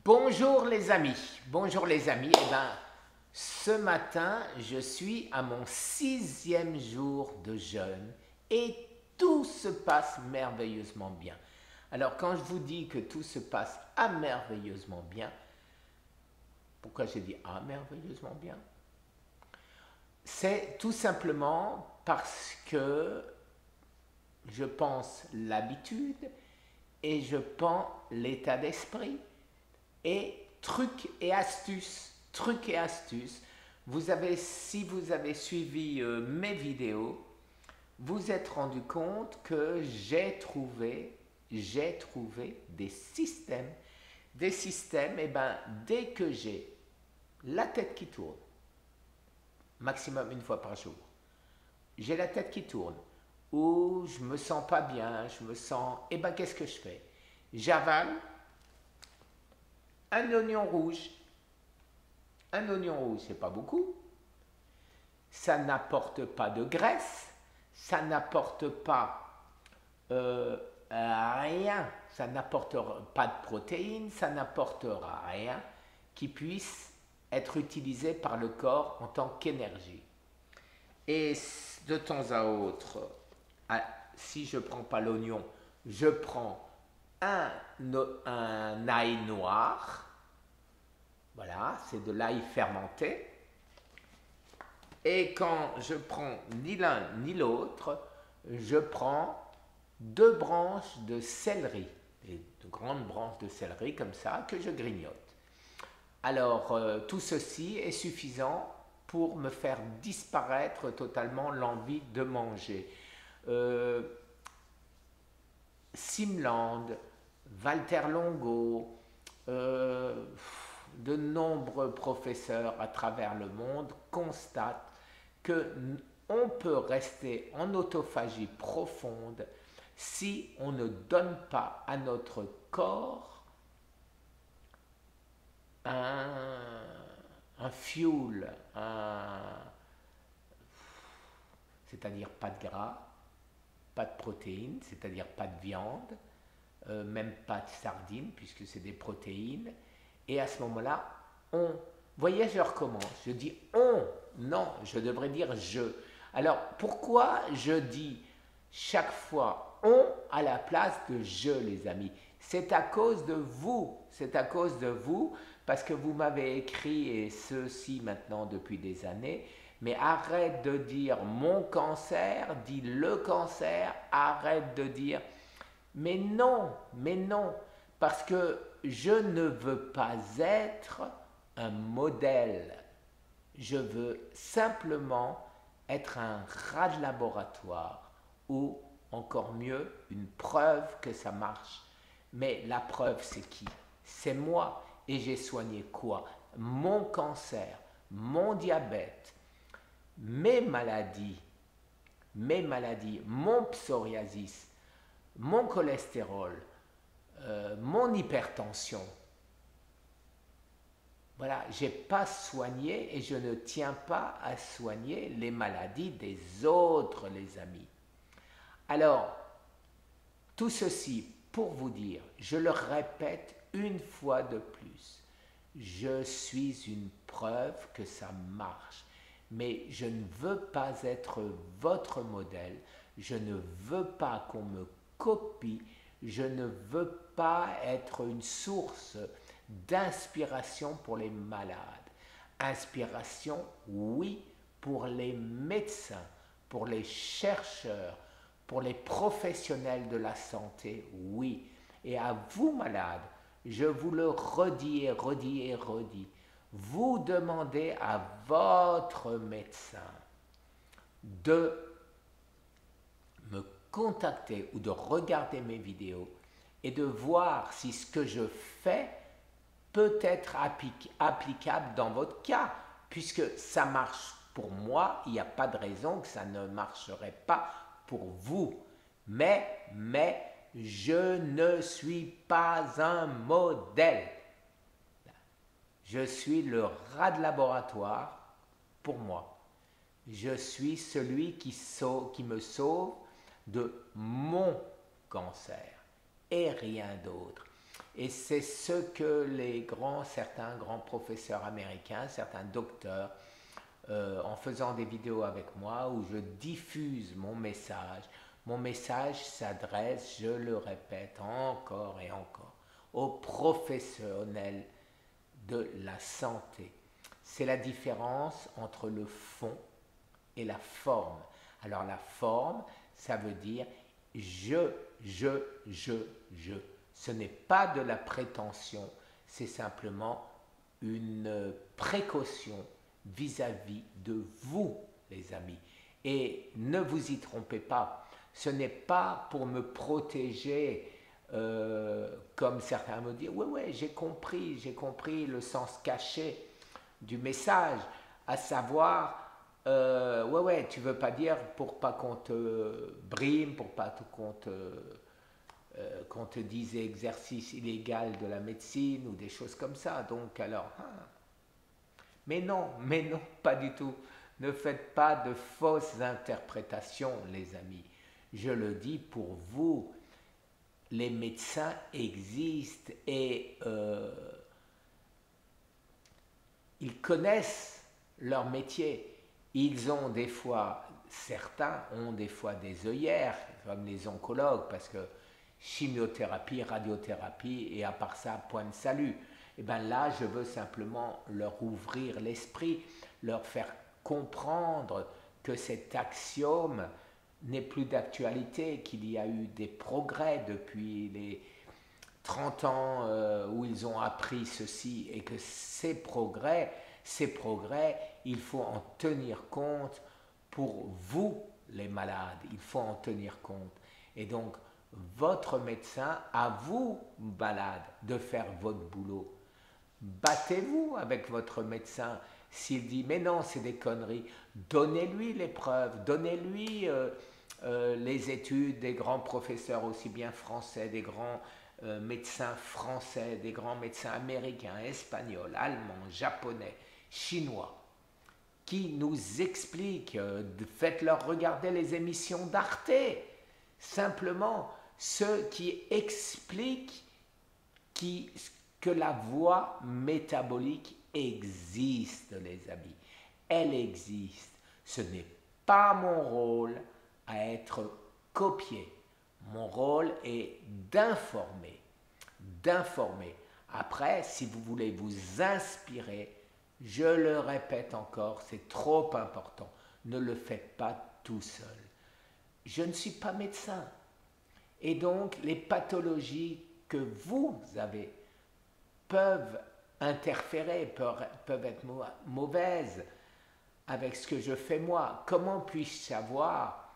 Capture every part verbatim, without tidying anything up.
Bonjour les amis, bonjour les amis. Eh ben, ce matin, je suis à mon sixième jour de jeûne et tout se passe merveilleusement bien. Alors quand je vous dis que tout se passe à merveilleusement bien, pourquoi j'ai dit à merveilleusement bien? C'est tout simplement parce que je pense l'habitude et je pense l'état d'esprit. Et trucs et astuces, trucs et astuces, vous avez, si vous avez suivi euh, mes vidéos, vous êtes rendu compte que j'ai trouvé, j'ai trouvé des systèmes, des systèmes, et ben dès que j'ai la tête qui tourne, maximum une fois par jour, j'ai la tête qui tourne, ou je me sens pas bien, je me sens, et ben qu'est-ce que je fais? J'avale un oignon rouge. Un oignon rouge, c'est pas beaucoup. Ça n'apporte pas de graisse. Ça n'apporte pas euh, rien. Ça n'apporte pas de protéines. Ça n'apportera rien qui puisse être utilisé par le corps en tant qu'énergie. Et de temps à autre, si je ne prends pas l'oignon, je prends un, un ail noir. Voilà, c'est de l'ail fermenté. Et quand je prends ni l'un ni l'autre, je prends deux branches de céleri, de grandes branches de céleri comme ça, que je grignote. Alors, euh, tout ceci est suffisant pour me faire disparaître totalement l'envie de manger. Euh, Simland, Walter Longo, euh, de nombreux professeurs à travers le monde constatent qu'on peut rester en autophagie profonde si on ne donne pas à notre corps un, un fuel, c'est-à-dire pas de gras, pas de protéines, c'est-à-dire pas de viande, euh, même pas de sardines puisque c'est des protéines. Et à ce moment-là, on, voyez, je recommence, je dis on, non, je devrais dire je. Alors, pourquoi je dis chaque fois on à la place de je, les amis? C'est à cause de vous, c'est à cause de vous, parce que vous m'avez écrit, et ceci maintenant depuis des années, mais arrête de dire mon cancer, dis le cancer, arrête de dire, mais non, mais non, parce que je ne veux pas être un modèle. Je veux simplement être un rat de laboratoire ou, encore mieux, une preuve que ça marche. Mais la preuve, c'est qui? C'est moi. Et j'ai soigné quoi? Mon cancer, mon diabète, mes maladies, mes maladies, mon psoriasis, mon cholestérol, Euh, mon hypertension. Voilà, je n'ai pas soigné et je ne tiens pas à soigner les maladies des autres, les amis. Alors, tout ceci pour vous dire, je le répète une fois de plus, je suis une preuve que ça marche, mais je ne veux pas être votre modèle, je ne veux pas qu'on me copie, je ne veux pas être une source d'inspiration pour les malades. Inspiration, oui, pour les médecins, pour les chercheurs, pour les professionnels de la santé, oui. Et à vous, malades, je vous le redis et redis et redis, vous demandez à votre médecin de me contacter ou de regarder mes vidéos et de voir si ce que je fais peut être applic- applicable dans votre cas. Puisque ça marche pour moi, il n'y a pas de raison que ça ne marcherait pas pour vous. Mais, mais, je ne suis pas un modèle. Je suis le rat de laboratoire pour moi. Je suis celui qui, sauve, qui me sauve de mon cancer et rien d'autre. Et c'est ce que les grands, certains grands professeurs américains, certains docteurs, euh, en faisant des vidéos avec moi où je diffuse mon message, mon message s'adresse, je le répète encore et encore, aux professionnels de la santé. C'est la différence entre le fond et la forme. Alors la forme, ça veut dire je, je, je, je. Ce n'est pas de la prétention, c'est simplement une précaution vis-à-vis de vous, les amis. Et ne vous y trompez pas, ce n'est pas pour me protéger, euh, comme certains me disent, ouais, ouais, j'ai compris, j'ai compris le sens caché du message, à savoir, euh, ouais, ouais, tu veux pas dire pour pas qu'on te brime, pour pas qu'on te, euh, qu'on te dise exercice illégal de la médecine ou des choses comme ça. Donc alors, hein. Mais non, mais non, pas du tout. Ne faites pas de fausses interprétations, les amis. Je le dis pour vous, les médecins existent et euh, ils connaissent leur métier. Ils ont des fois, certains ont des fois des œillères, comme les oncologues, parce que chimiothérapie, radiothérapie, et à part ça, point de salut. Et bien là, je veux simplement leur ouvrir l'esprit, leur faire comprendre que cet axiome n'est plus d'actualité, qu'il y a eu des progrès depuis les trente ans euh, où ils ont appris ceci et que ces progrès, ces progrès, il faut en tenir compte pour vous, les malades, il faut en tenir compte. Et donc, votre médecin, à vous, malade, de faire votre boulot. Battez-vous avec votre médecin. S'il dit, mais non, c'est des conneries, donnez-lui les preuves, donnez-lui euh, euh, les études des grands professeurs, aussi bien français, des grands euh, médecins français, des grands médecins américains, espagnols, allemands, japonais, chinois, qui nous expliquent, euh, faites-leur regarder les émissions d'Arte, simplement ceux qui expliquent qui, que la voie métabolique existe, les amis. Elle existe. Ce n'est pas mon rôle à être copié. Mon rôle est d'informer. D'informer. Après, si vous voulez vous inspirer, je le répète encore, c'est trop important. Ne le faites pas tout seul. Je ne suis pas médecin. Et donc, les pathologies que vous avez peuvent interférer, peuvent, peuvent être mauvaises avec ce que je fais moi. Comment puis-je savoir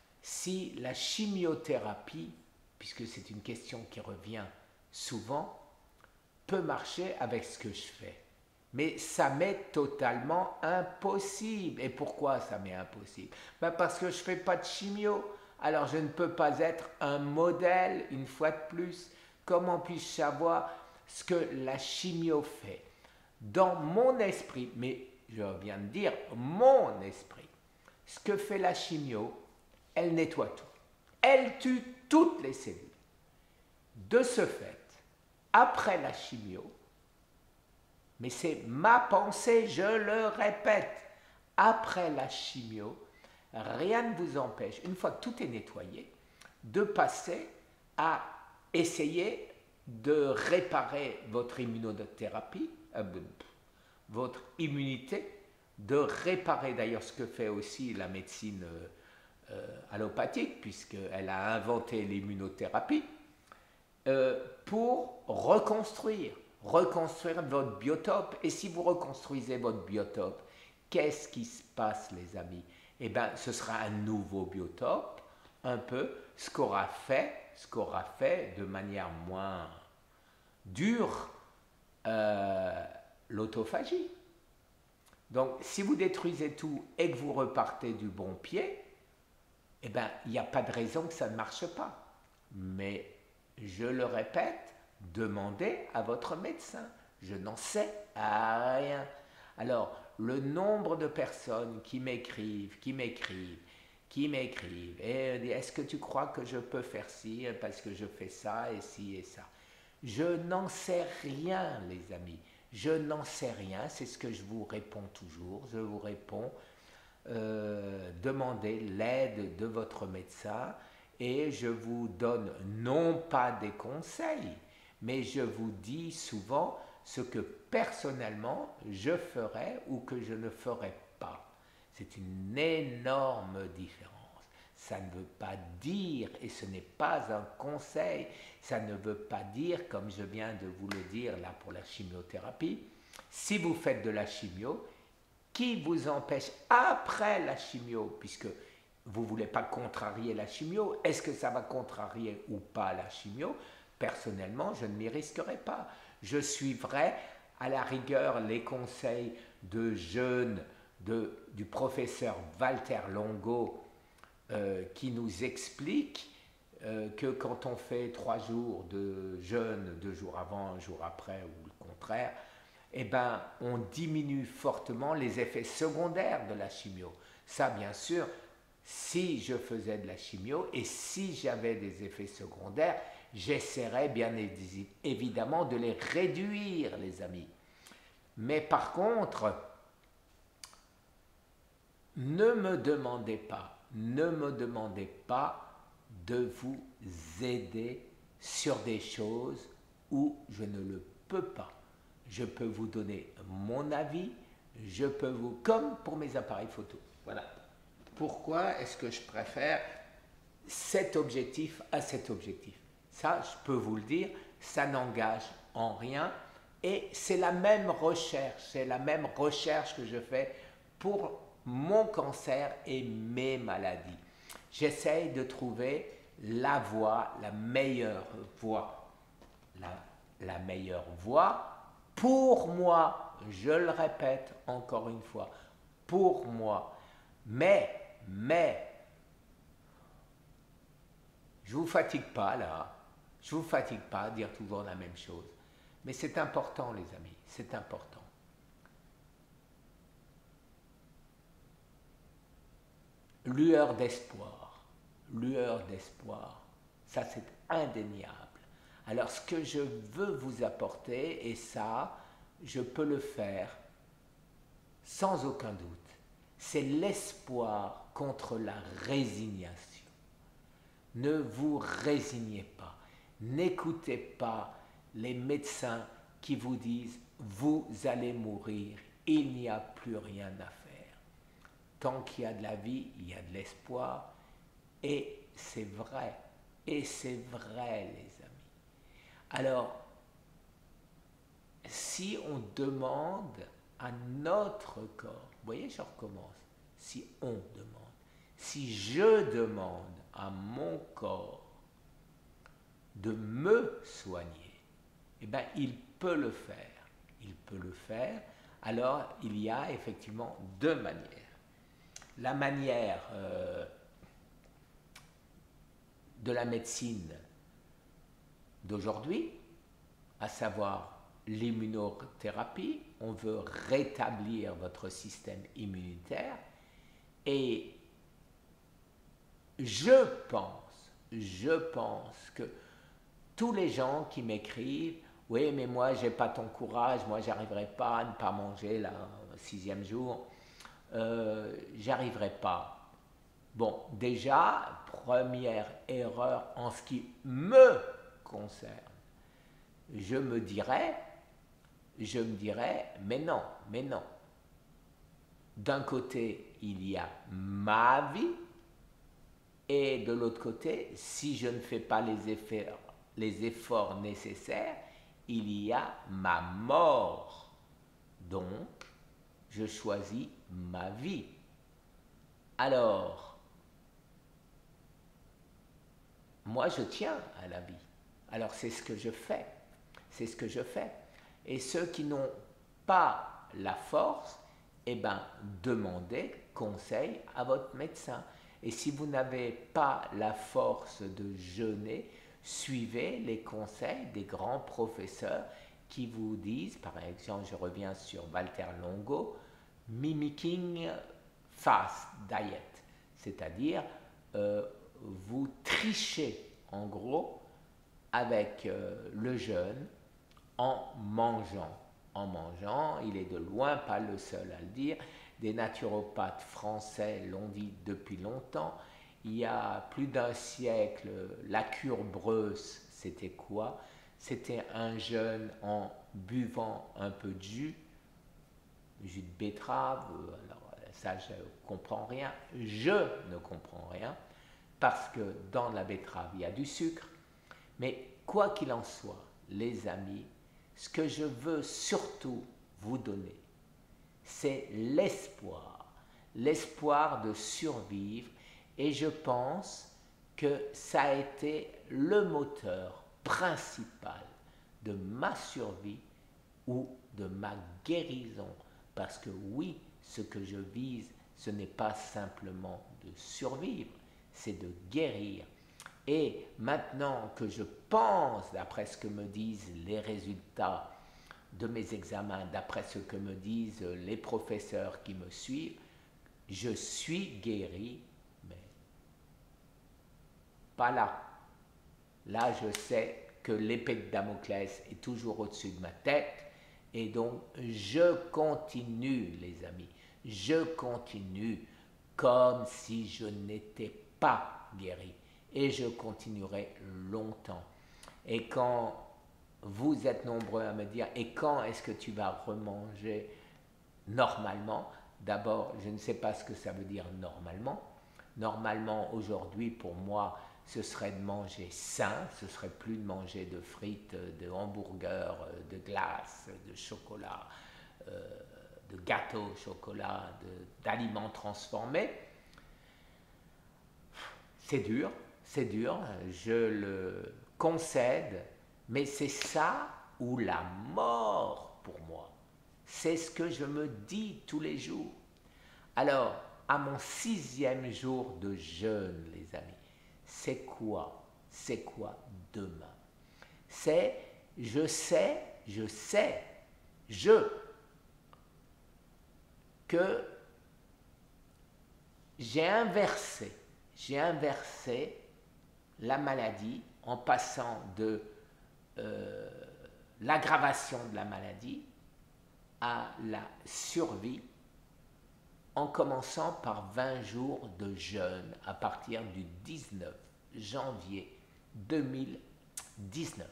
si la chimiothérapie, puisque c'est une question qui revient souvent, peut marcher avec ce que je fais? Mais ça m'est totalement impossible. Et pourquoi ça m'est impossible? Ben parce que je ne fais pas de chimio. Alors je ne peux pas être un modèle, une fois de plus. Comment puis-je savoir ce que la chimio fait? Dans mon esprit, mais je viens de dire mon esprit, ce que fait la chimio, elle nettoie tout. Elle tue toutes les cellules. De ce fait, après la chimio, mais c'est ma pensée, je le répète, après la chimio, rien ne vous empêche, une fois que tout est nettoyé, de passer à essayer de réparer votre immunothérapie, euh, votre immunité, de réparer d'ailleurs ce que fait aussi la médecine euh, euh, allopathique, puisqu'elle a inventé l'immunothérapie, euh, pour reconstruire, reconstruire votre biotope. Et si vous reconstruisez votre biotope, qu'est-ce qui se passe, les amis? Eh bien, ce sera un nouveau biotope, un peu ce qu'aura fait, ce qu'aura fait de manière moins dure euh, l'autophagie. Donc, si vous détruisez tout et que vous repartez du bon pied, eh bien, il n'y a pas de raison que ça ne marche pas. Mais, je le répète, demandez à votre médecin. Je n'en sais rien. Alors, le nombre de personnes qui m'écrivent, qui m'écrivent, qui m'écrivent, et est-ce que tu crois que je peux faire ci, parce que je fais ça, et ci, et ça? Je n'en sais rien, les amis. Je n'en sais rien, c'est ce que je vous réponds toujours. Je vous réponds, euh, demandez l'aide de votre médecin et je vous donne non pas des conseils, mais je vous dis souvent ce que personnellement je ferais ou que je ne ferais pas. C'est une énorme différence. Ça ne veut pas dire, et ce n'est pas un conseil, ça ne veut pas dire, comme je viens de vous le dire là pour la chimiothérapie, si vous faites de la chimio, qui vous empêche après la chimio, puisque vous ne voulez pas contrarier la chimio, est-ce que ça va contrarier ou pas la chimio? Personnellement, je ne m'y risquerai pas. Je suivrai à la rigueur les conseils de jeûne de, du professeur Walter Longo euh, qui nous explique euh, que quand on fait trois jours de jeûne, deux jours avant, un jour après ou le contraire, eh ben, on diminue fortement les effets secondaires de la chimio. Ça, bien sûr, si je faisais de la chimio et si j'avais des effets secondaires, j'essaierais bien évidemment de les réduire, les amis. Mais par contre, ne me demandez pas, ne me demandez pas de vous aider sur des choses où je ne le peux pas. Je peux vous donner mon avis, je peux vous, comme pour mes appareils photo. Voilà. Pourquoi est-ce que je préfère cet objectif à cet objectif? Ça, je peux vous le dire, ça n'engage en rien et c'est la même recherche, c'est la même recherche que je fais pour mon cancer et mes maladies. J'essaye de trouver la voie, la meilleure voie, la, la meilleure voie pour moi, je le répète encore une fois, pour moi. Mais, mais, je ne vous fatigue pas là, je ne vous fatigue pas à dire toujours la même chose. Mais c'est important, les amis, c'est important. Lueur d'espoir, lueur d'espoir, ça c'est indéniable. Alors ce que je veux vous apporter, et ça, je peux le faire sans aucun doute, c'est l'espoir contre la résignation. Ne vous résignez pas, n'écoutez pas les médecins qui vous disent « vous allez mourir, il n'y a plus rien à faire ». Tant qu'il y a de la vie, il y a de l'espoir, et c'est vrai, et c'est vrai les amis. Alors, si on demande à notre corps, vous voyez, je recommence, si on demande, si je demande à mon corps de me soigner, eh bien, il peut le faire, il peut le faire, alors il y a effectivement deux manières. La manière euh, de la médecine d'aujourd'hui, à savoir l'immunothérapie, on veut rétablir votre système immunitaire et je pense, je pense que tous les gens qui m'écrivent « oui, mais moi, j'ai pas ton courage, moi, j'arriverai pas à ne pas manger là, sixième jour, euh, j'arriverai pas ». Bon, déjà, première erreur en ce qui me concerne, je me dirais, je me dirais, mais non, mais non. D'un côté, il y a ma vie, et de l'autre côté, si je ne fais pas les efforts, les efforts nécessaires, il y a ma mort. Donc, je choisis ma vie. Alors, moi, je tiens à la vie. Alors, c'est ce que je fais. C'est ce que je fais. Et ceux qui n'ont pas la force, eh bien, demandez conseil à votre médecin. Et si vous n'avez pas la force de jeûner, suivez les conseils des grands professeurs qui vous disent, par exemple, je reviens sur Walter Longo, mimicking fast diet, c'est-à-dire euh, vous trichez en gros avec euh, le jeûne en mangeant. En mangeant, il est de loin pas le seul à le dire. Des naturopathes français l'ont dit depuis longtemps. Il y a plus d'un siècle, la cure Breuss, c'était quoi? C'était un jeûne en buvant un peu de jus, jus de betterave. Alors ça, je ne comprends rien. Je ne comprends rien parce que dans la betterave, il y a du sucre. Mais quoi qu'il en soit, les amis, ce que je veux surtout vous donner, c'est l'espoir, l'espoir de survivre. Et je pense que ça a été le moteur principal de ma survie ou de ma guérison. Parce que oui, ce que je vise, ce n'est pas simplement de survivre, c'est de guérir. Et maintenant que je pense, d'après ce que me disent les résultats de mes examens, d'après ce que me disent les professeurs qui me suivent, je suis guéri, mais pas là. Là, je sais que l'épée de Damoclès est toujours au-dessus de ma tête, et donc je continue, les amis, je continue comme si je n'étais pas guéri. Et je continuerai longtemps. Et quand vous êtes nombreux à me dire, et quand est-ce que tu vas remanger normalement? D'abord, je ne sais pas ce que ça veut dire normalement. Normalement, aujourd'hui, pour moi, ce serait de manger sain, ce serait plus de manger de frites, de hamburgers, de glace, de chocolat, euh, de gâteaux au chocolat, d'aliments transformés. C'est dur. C'est dur, je le concède, mais c'est ça ou la mort pour moi. C'est ce que je me dis tous les jours. Alors, à mon sixième jour de jeûne, les amis, c'est quoi? C'est quoi demain? C'est, je sais, je sais, je, que j'ai inversé, j'ai inversé la maladie en passant de euh, l'aggravation de la maladie à la survie en commençant par vingt jours de jeûne à partir du dix-neuf janvier deux mille dix-neuf.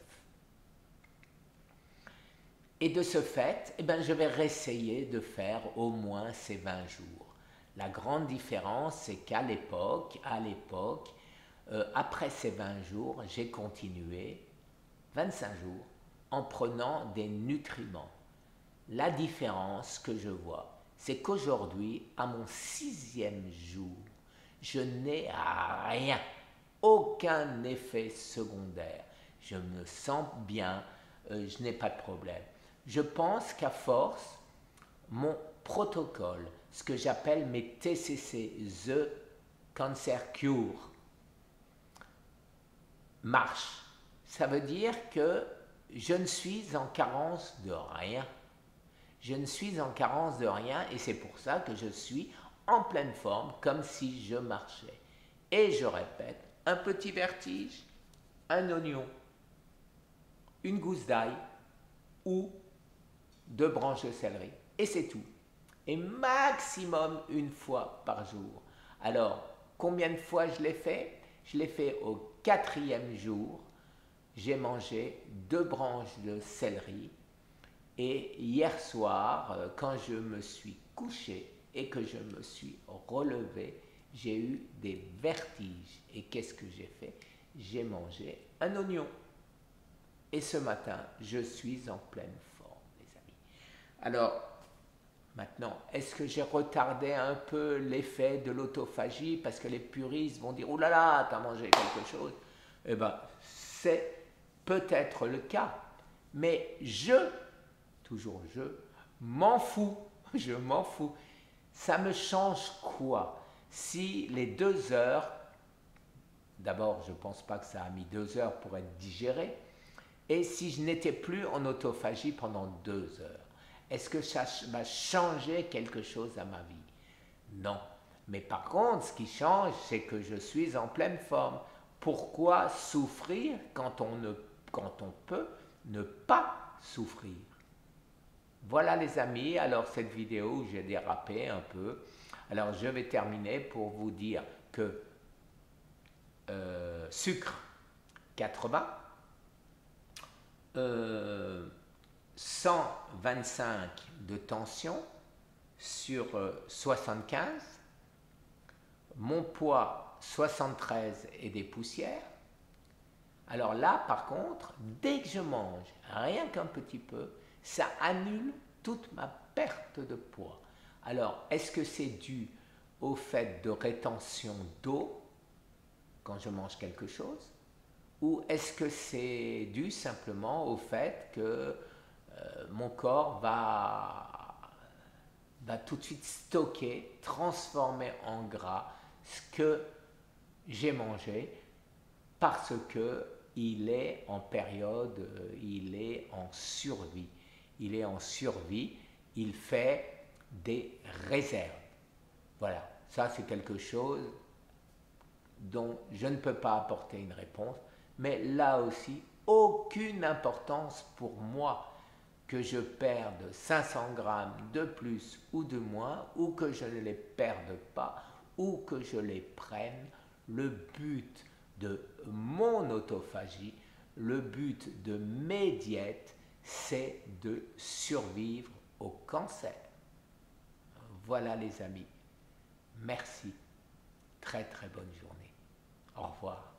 Et de ce fait, eh ben, je vais réessayer de faire au moins ces vingt jours. La grande différence, c'est qu'à l'époque, à l'époque, Euh, après ces vingt jours, j'ai continué vingt-cinq jours en prenant des nutriments. La différence que je vois, c'est qu'aujourd'hui, à mon sixième jour, je n'ai rien, aucun effet secondaire. Je me sens bien, euh, je n'ai pas de problème. Je pense qu'à force, mon protocole, ce que j'appelle mes T C C, The Cancer Cure, marche. Ça veut dire que je ne suis en carence de rien. Je ne suis en carence de rien et c'est pour ça que je suis en pleine forme comme si je marchais. Et je répète, un petit vertige, un oignon, une gousse d'ail ou deux branches de céleri. Et c'est tout. Et maximum une fois par jour. Alors, combien de fois je l'ai fait? Je l'ai fait au quatrième jour. J'ai mangé deux branches de céleri. Et hier soir, quand je me suis couché et que je me suis relevé, j'ai eu des vertiges. Et qu'est-ce que j'ai fait? J'ai mangé un oignon. Et ce matin, je suis en pleine forme, les amis. Alors, maintenant, est-ce que j'ai retardé un peu l'effet de l'autophagie parce que les puristes vont dire « Oh là là, t'as mangé quelque chose ?» Eh bien, c'est peut-être le cas, mais je, toujours je, m'en fous, je m'en fous. Ça me change quoi si les deux heures, d'abord je ne pense pas que ça a mis deux heures pour être digéré, et si je n'étais plus en autophagie pendant deux heures? Est-ce que ça va changer quelque chose à ma vie? Non. Mais par contre, ce qui change, c'est que je suis en pleine forme. Pourquoi souffrir quand on ne quand on peut, ne pas souffrir. Voilà les amis, alors cette vidéo où j'ai dérapé un peu, alors je vais terminer pour vous dire que euh, sucre quatre-vingts, euh, cent vingt-cinq de tension sur euh, soixante-quinze, mon poids soixante-treize et des poussières. Alors là, par contre, dès que je mange rien qu'un petit peu, ça annule toute ma perte de poids. Alors, est-ce que c'est dû au fait de rétention d'eau quand je mange quelque chose? Ou est-ce que c'est dû simplement au fait que euh, mon corps va, va tout de suite stocker, transformer en gras ce que j'ai mangé parce que il est en période, il est en survie. Il est en survie, il fait des réserves. Voilà, ça c'est quelque chose dont je ne peux pas apporter une réponse, mais là aussi, aucune importance pour moi que je perde cinq cents grammes de plus ou de moins, ou que je ne les perde pas, ou que je les prenne. Le but de mon autophagie, le but de mes diètes, c'est de survivre au cancer. Voilà les amis. Merci. Très très bonne journée. Au revoir.